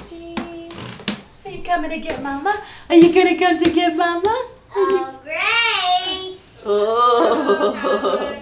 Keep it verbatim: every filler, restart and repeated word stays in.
Gracie. Are you coming to get Mama? Are you gonna come to get Mama? Oh, Grace! Oh.